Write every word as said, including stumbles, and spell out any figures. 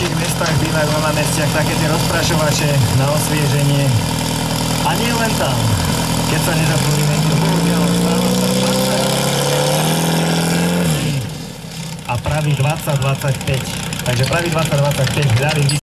väčších mestách bývajú na námestiach také tie rozprašovače na osvieženie. A nie len tam. Keď sa nezaplní ventil, bohužiaľ, stáva sa dvadsať a pravý dvadsať dvadsaťpäť. Takže pravý dvadsať dvadsaťpäť, ľavý